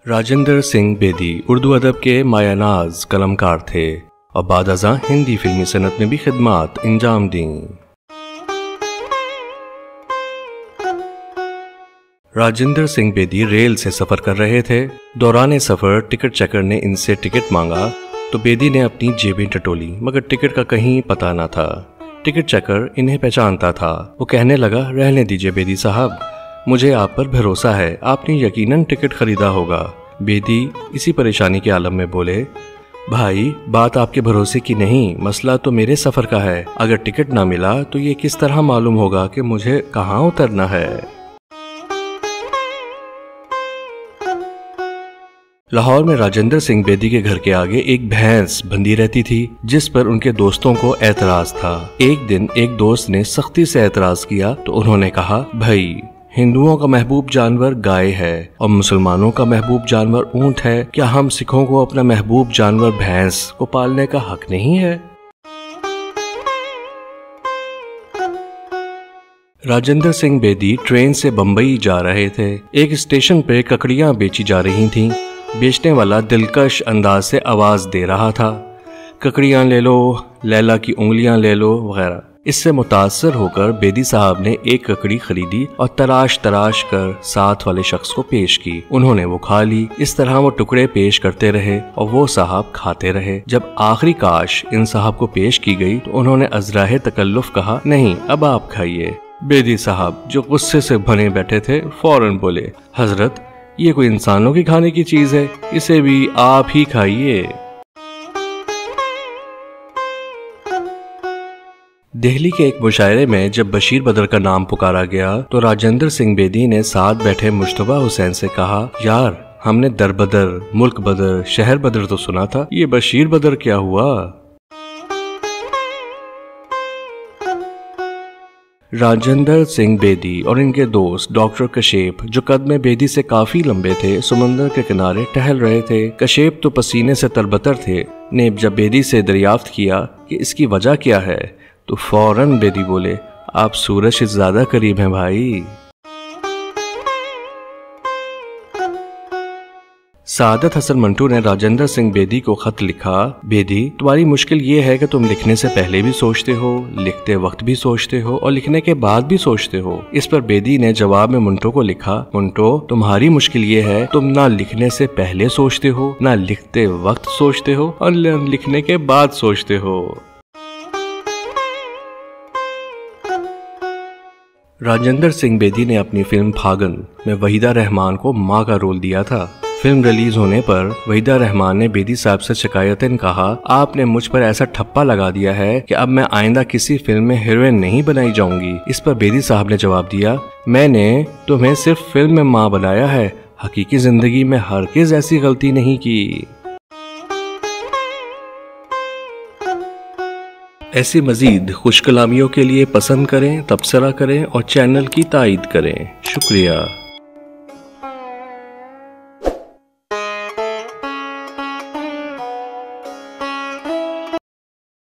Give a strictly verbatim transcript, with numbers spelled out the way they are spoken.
राजेंद्र सिंह बेदी उर्दू अदब के मायानाज कलमकार थे और बादअज़ां हिंदी फिल्मी सनत में भी खिदमात अंजाम दी। राजेंद्र सिंह बेदी रेल से सफ़र कर रहे थे। दौरान सफ़र टिकट चेकर ने इनसे टिकट मांगा तो बेदी ने अपनी जेबें टटोली, मगर टिकट का कहीं पता न था। टिकट चेकर इन्हें पहचानता था। वो कहने लगा, रहने दीजिए बेदी साहब, मुझे आप पर भरोसा है, आपने यकीनन टिकट खरीदा होगा। बेदी इसी परेशानी के आलम में बोले, भाई बात आपके भरोसे की नहीं, मसला तो मेरे सफ़र का है। अगर टिकट ना मिला तो ये किस तरह मालूम होगा कि मुझे कहाँ उतरना है। लाहौर में राजेंद्र सिंह बेदी के घर के आगे एक भैंस बंधी रहती थी, जिस पर उनके दोस्तों को एतराज था। एक दिन एक दोस्त ने सख्ती से एतराज किया तो उन्होंने कहा, भाई हिंदुओं का महबूब जानवर गाय है और मुसलमानों का महबूब जानवर ऊंट है, क्या हम सिखों को अपना महबूब जानवर भैंस को पालने का हक नहीं है? राजेंद्र सिंह बेदी ट्रेन से बम्बई जा रहे थे। एक स्टेशन पे ककड़ियां बेची जा रही थीं। बेचने वाला दिलकश अंदाज से आवाज दे रहा था, ककड़ियां ले लो, लैला की उंगलियां ले लो वगैरह। इससे मुतासर होकर बेदी साहब ने एक ककड़ी खरीदी और तराश तराश कर साथ वाले शख्स को पेश की। उन्होंने वो खा ली। इस तरह वो टुकड़े पेश करते रहे और वो साहब खाते रहे। जब आखिरी काश इन साहब को पेश की गई तो उन्होंने अजराहे तकल्लुफ कहा, नहीं अब आप खाइए। बेदी साहब जो गुस्से से बने बैठे थे फौरन बोले, हजरत ये कोई इंसानों की खाने की चीज है, इसे भी आप ही खाइए। दिल्ली के एक मुशायरे में जब बशीर बदर का नाम पुकारा गया तो राजेंद्र सिंह बेदी ने साथ बैठे मुश्तबा हुसैन से कहा, यार हमने दर बदर, मुल्क बदर, शहर बदर तो सुना था, ये बशीर बदर क्या हुआ? राजेंद्र सिंह बेदी और इनके दोस्त डॉक्टर कशेप, जो कद में बेदी से काफी लंबे थे, समंदर के किनारे टहल रहे थे। कशेप तो पसीने से तरबतर थे। ने जब बेदी से दरियाफ्त किया कि इसकी वजह क्या है तो फौरन बेदी बोले, आप सूरज से ज्यादा करीब हैं भाई। सादत हसन मंटू ने राजेंद्र सिंह बेदी को खत लिखा, बेदी तुम्हारी मुश्किल ये है कि तुम लिखने से पहले भी सोचते हो, लिखते वक्त भी सोचते हो और लिखने के बाद भी सोचते हो। इस पर बेदी ने जवाब में मुंटो को लिखा, मुंटो तुम्हारी मुश्किल ये है तुम ना लिखने से पहले सोचते हो, ना लिखते वक्त सोचते हो और लिखने के बाद सोचते हो। राजेंद्र सिंह बेदी ने अपनी फिल्म फागन में वहीदा रहमान को मां का रोल दिया था। फिल्म रिलीज होने पर वहीदा रहमान ने बेदी साहब से शिकायतन कहा, आपने मुझ पर ऐसा ठप्पा लगा दिया है कि अब मैं आइंदा किसी फिल्म में हीरोइन नहीं बनाई जाऊंगी। इस पर बेदी साहब ने जवाब दिया, मैंने तुम्हें सिर्फ फिल्म में मां बनाया है, हकीकी जिंदगी में हरगिज़ ऐसी गलती नहीं की। ऐसी मजीद खुश कलामियों के लिए पसंद करें, तबसरा करें और चैनल की ताईद करें। शुक्रिया।